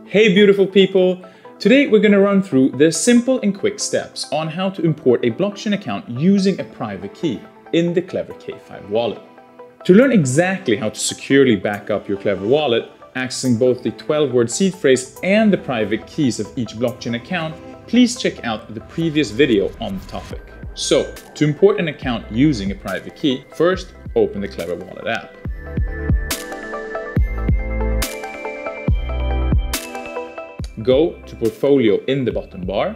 Hey beautiful people! Today we're going to run through the simple and quick steps on how to import a blockchain account using a private key in the Klever K5 wallet. To learn exactly how to securely back up your Klever wallet, accessing both the 12-word seed phrase and the private keys of each blockchain account, please check out the previous video on the topic. So, to import an account using a private key, first open the Klever Wallet app. Go to Portfolio in the bottom bar.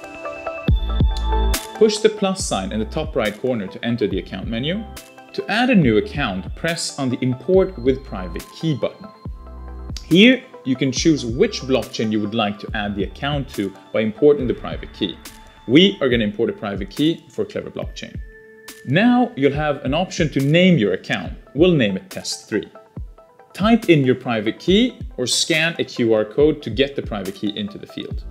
Push the plus sign in the top right corner to enter the account menu. To add a new account, press on the Import with Private Key button. Here, you can choose which blockchain you would like to add the account to by importing the private key. We are going to import a private key for Klever Blockchain. Now you'll have an option to name your account. We'll name it Test3. Type in your private key or scan a QR code to get the private key into the field.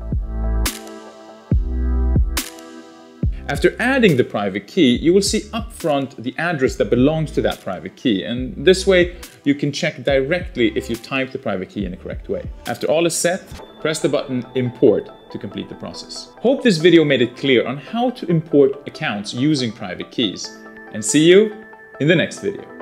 After adding the private key, you will see up front the address that belongs to that private key, and this way you can check directly if you type the private key in the correct way. After all is set, press the button Import to complete the process. Hope this video made it clear on how to import accounts using private keys, and see you in the next video.